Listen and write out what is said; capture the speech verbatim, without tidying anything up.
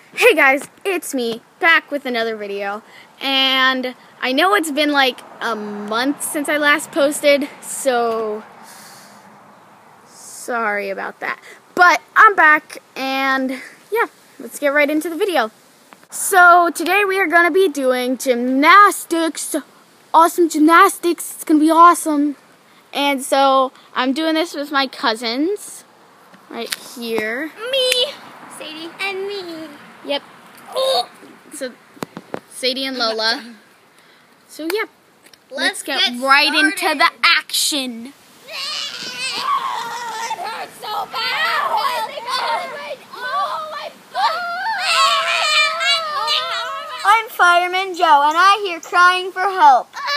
Hey guys, it's me, back with another video, and I know it's been like a month since I last posted, so sorry about that. But I'm back, and yeah, let's get right into the video. So today we are going to be doing gymnastics, awesome gymnastics, it's going to be awesome. And so I'm doing this with my cousins, right here. Me, Sadie, and me. Yep. So, Sadie and Lola. So, yep. Let's, Let's get, get right into the action. Oh, it hurts so bad. Oh, my God. I'm Fireman Joe, and I hear crying for help.